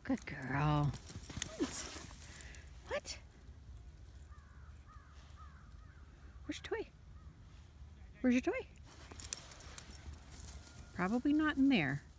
Good girl. What? Where's your toy? Where's your toy? Probably not in there.